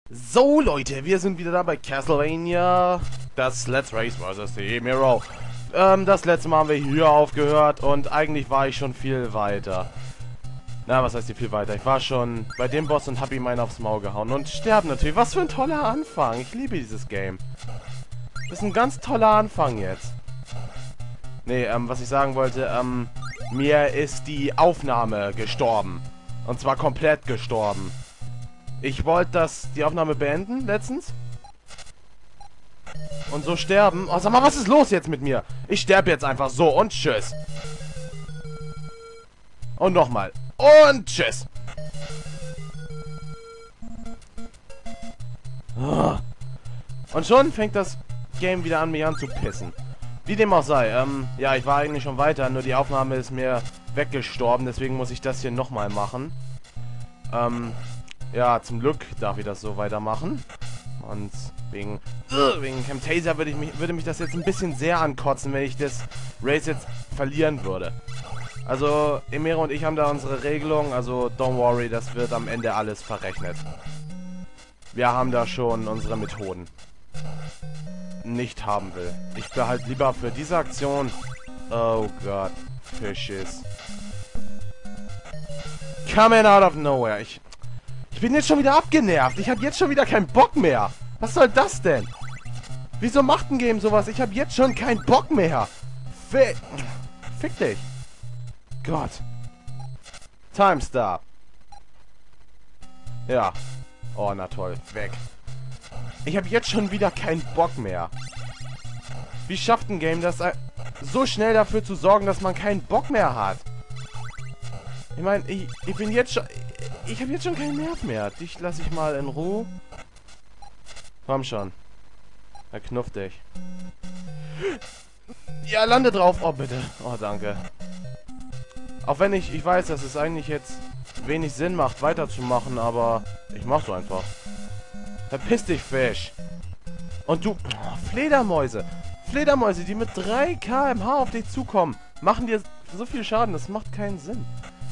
So Leute, wir sind wieder da bei Castlevania, das Let's Race vs. The Mirror. Das letzte Mal haben wir hier aufgehört und eigentlich war ich schon viel weiter. Na, was heißt hier viel weiter? Ich war schon bei dem Boss und hab ihm einen aufs Maul gehauen und sterben natürlich. Was für ein toller Anfang. Ich liebe dieses Game. Das ist ein ganz toller Anfang jetzt. Nee, was ich sagen wollte, mir ist die Aufnahme gestorben. Und zwar komplett gestorben. Ich wollte die Aufnahme beenden, letztens. Und so sterben. Oh, sag mal, was ist los jetzt mit mir? Ich sterbe jetzt einfach so und tschüss. Und nochmal. Und tschüss. Und schon fängt das Game wieder an, mich anzupissen. Wie dem auch sei. Ja, ich war eigentlich schon weiter, nur die Aufnahme ist mir weggestorben. Deswegen muss ich das hier nochmal machen. Ja, zum Glück darf ich das so weitermachen. Und wegen Camtasia würde mich das jetzt ein bisschen sehr ankotzen, wenn ich das Race jetzt verlieren würde. Also, Emera und ich haben da unsere Regelung, also don't worry, das wird am Ende alles verrechnet. Wir haben da schon unsere Methoden. Nicht haben will. Ich behalte lieber für diese Aktion... Oh Gott, Fishes. Coming out of nowhere. Ich bin jetzt schon wieder abgenervt. Ich habe jetzt schon wieder keinen Bock mehr. Was soll das denn? Wieso macht ein Game sowas? Ich habe jetzt schon keinen Bock mehr. Fick dich. Gott. Time Stop. Ja. Oh, na toll. Weg. Ich habe jetzt schon wieder keinen Bock mehr. Wie schafft ein Game das so schnell dafür zu sorgen, dass man keinen Bock mehr hat? Ich meine, ich bin jetzt schon... Ich habe jetzt schon keinen Nerv mehr. Dich lasse ich mal in Ruhe. Komm schon. Er knufft dich. Ja, lande drauf. Oh, bitte. Oh, danke. Auch wenn ich weiß, dass es eigentlich jetzt wenig Sinn macht, weiterzumachen, aber ich mach's so einfach. Verpiss dich, Fisch. Und du... Oh, Fledermäuse. Fledermäuse, die mit 3 km/h auf dich zukommen, machen dir so viel Schaden. Das macht keinen Sinn.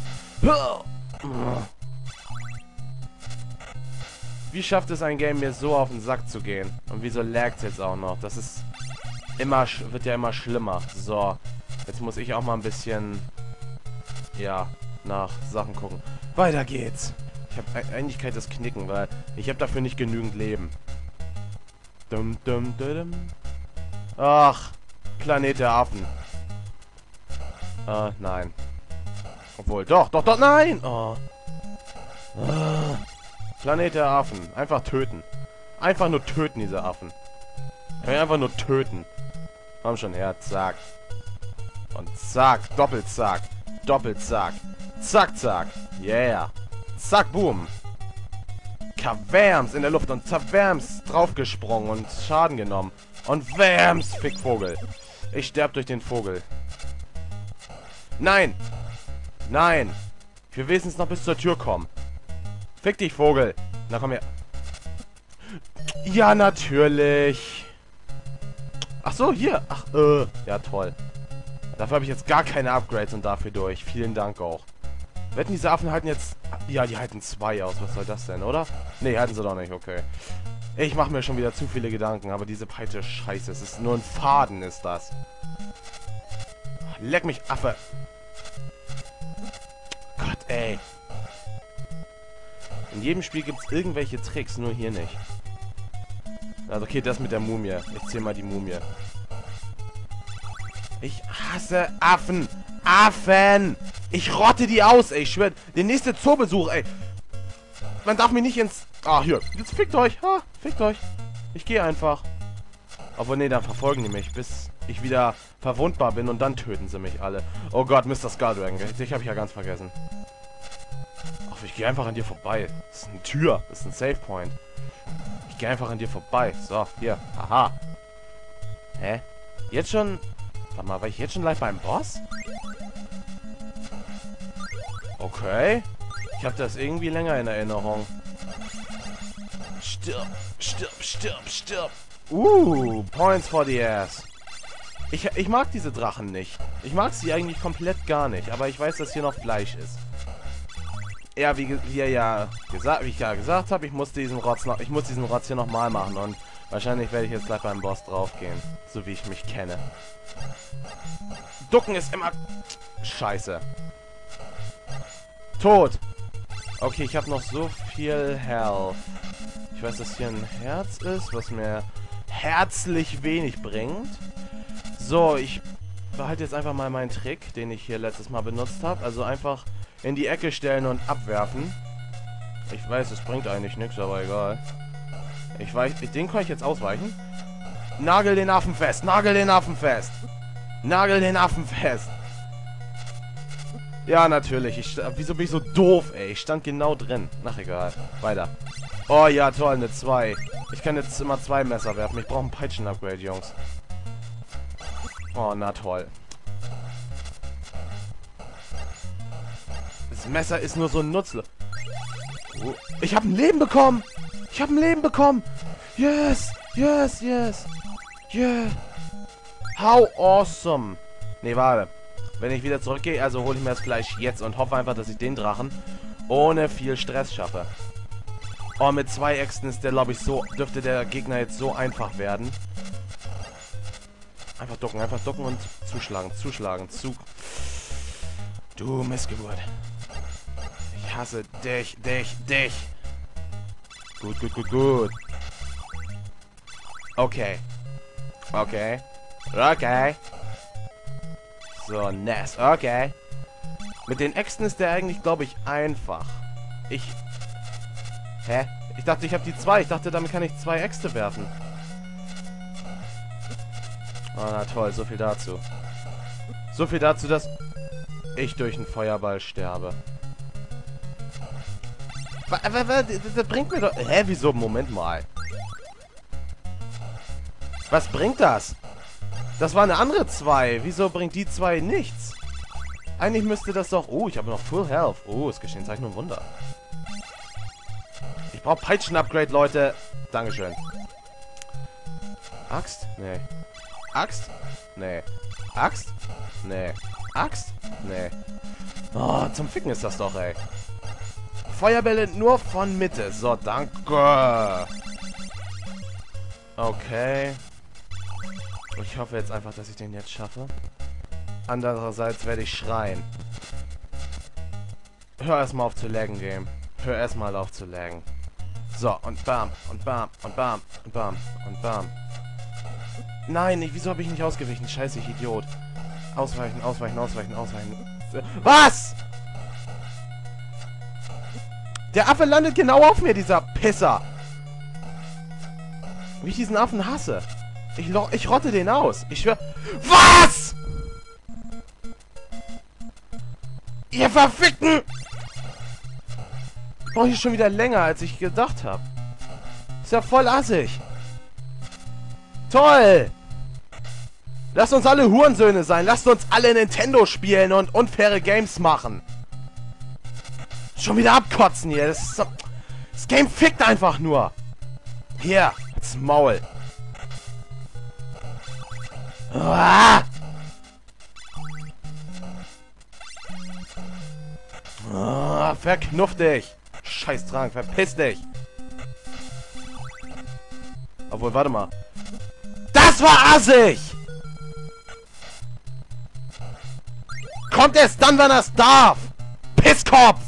Wie schafft es ein Game, mir so auf den Sack zu gehen? Und wieso laggt es jetzt auch noch? Das ist wird ja immer schlimmer. So, jetzt muss ich auch mal ein bisschen, ja, nach Sachen gucken. Weiter geht's. Ich habe eigentlich kein das Knicken, weil ich habe dafür nicht genügend Leben. Dum, dum, dum. Ach, Planet der Affen. Nein. Obwohl, doch, nein! Oh. Planet der Affen. Einfach töten. Einfach nur töten, diese Affen. Einfach nur töten. Komm schon her, zack. Und zack, Doppelzack. Doppelzack. Zack, zack. Yeah. Zack, boom. Kawams in der Luft und zerwärms draufgesprungen und Schaden genommen. Und wärms, Fickvogel. Ich sterb durch den Vogel. Nein! Nein! Ich will wenigstens noch bis zur Tür kommen. Fick dich, Vogel! Na komm her. Ja, natürlich! Ach so, hier! Ach, ja, toll. Dafür habe ich jetzt gar keine Upgrades und dafür durch. Vielen Dank auch. Wetten, diese Affen halten jetzt... Ja, die halten 2 aus. Was soll das denn, oder? Nee, halten sie doch nicht, okay. Ich mache mir schon wieder zu viele Gedanken, aber diese Peitsche, scheiße. Es ist nur ein Faden, ist das. Leck mich, Affe! Gott, ey. In jedem Spiel gibt es irgendwelche Tricks, nur hier nicht. Also okay, das mit der Mumie. Ich zähle mal die Mumie. Ich hasse Affen. Affen! Ich rotte die aus, ey. Ich schwör. Der nächste Zoobesuch, ey. Man darf mich nicht ins... Ah, hier. Jetzt fickt euch. Ha, fickt euch. Ich gehe einfach. Obwohl, nee, dann verfolgen die mich, bis ich wieder verwundbar bin und dann töten sie mich alle. Oh Gott, Mr. Skulldragon. Dich habe ich ja ganz vergessen. Ach, ich gehe einfach an dir vorbei. Das ist eine Tür. Das ist ein Save Point. Ich gehe einfach an dir vorbei. So, hier. Aha. Hä? Jetzt schon... Warte mal, war ich jetzt schon live beim Boss? Okay. Ich habe das irgendwie länger in Erinnerung. Stirb, stirb, stirb, stirb. Points for the ass. Ich mag diese Drachen nicht. Ich mag sie eigentlich komplett gar nicht. Aber ich weiß, dass hier noch Fleisch ist. Ja, wie ich ja gesagt habe, ich muss diesen Rotz hier nochmal machen und wahrscheinlich werde ich jetzt gleich beim Boss draufgehen, so wie ich mich kenne. Ducken ist immer scheiße. Tot. Okay, ich habe noch so viel Health. Ich weiß, dass hier ein Herz ist, was mir herzlich wenig bringt. So, ich behalte jetzt einfach mal meinen Trick, den ich hier letztes Mal benutzt habe. Also einfach in die Ecke stellen und abwerfen. Ich weiß, es bringt eigentlich nichts, aber egal. Den kann ich jetzt ausweichen. Nagel den Affen fest, nagel den Affen fest. Nagel den Affen fest. Ja, natürlich. Wieso bin ich so doof, ey? Ich stand genau drin. Ach, egal. Weiter. Oh ja, toll, eine 2. Ich kann jetzt immer 2 Messer werfen. Ich brauche ein Peitschen-Upgrade, Jungs. Oh, na toll. Das Messer ist nur so nutzlos. Oh, ich habe ein Leben bekommen. Ich habe ein Leben bekommen. Yes, yes, yes. Yeah. How awesome. Nee, warte. Wenn ich wieder zurückgehe, also hole ich mir das Fleisch jetzt und hoffe einfach, dass ich den Drachen ohne viel Stress schaffe. Oh, mit 2 Äxten ist der, glaube ich, dürfte der Gegner jetzt so einfach werden. Einfach ducken und zuschlagen, Du Missgeburt. Ich hasse dich. Gut. Okay. So, Ness. Okay. Mit den Äxten ist der eigentlich, glaube ich, einfach. Hä? Ich dachte, ich habe die 2. Ich dachte, damit kann ich 2 Äxte werfen. Oh, na toll. So viel dazu. Dass ich durch einen Feuerball sterbe. Das bringt mir doch... Hä, wieso? Moment mal. Was bringt das? Das war eine andere 2. Wieso bringt die 2 nichts? Eigentlich müsste das doch... Oh, ich habe noch Full Health. Oh, es geschehen Zeichen und Wunder. Ich brauche Peitschen-Upgrade, Leute. Dankeschön. Axt? Nee. Axt? Nee. Axt? Nee. Axt? Nee. Oh, zum Ficken ist das doch, ey. Feuerbälle nur von Mitte. So, danke. Okay. Ich hoffe jetzt einfach, dass ich den jetzt schaffe. Andererseits werde ich schreien. Hör erstmal auf zu laggen, Game. Hör erstmal auf zu laggen. So, und bam, und bam, und bam, und bam, und bam. Nein, wieso habe ich nicht ausgewichen? Scheiße, ich Idiot. Ausweichen. Was? Der Affe landet genau auf mir, dieser Pisser. Wie ich diesen Affen hasse. Ich rotte den aus. Ich schwör... Was? Ihr Verfickten! Brauche ich schon wieder länger, als ich gedacht habe. Ist ja voll assig. Toll! Lasst uns alle Hurensöhne sein. Lasst uns alle Nintendo spielen und unfaire Games machen. Schon wieder abkotzen hier. Das Game fickt einfach nur. Hier, ins Maul. Ah! Ah, verknuff dich. Scheißtrank, verpiss dich. Obwohl, warte mal. Das war assig! Kommt erst dann, wenn er es darf! Pisskopf!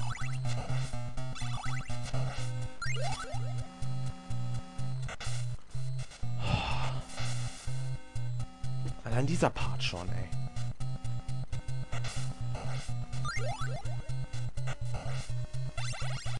Allein dieser Part schon, ey.